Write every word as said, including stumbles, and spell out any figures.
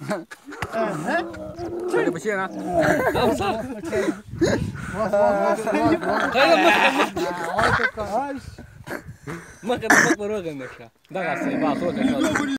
هذا بشينا ما كان مقبر وغنك ده غسي باصوتك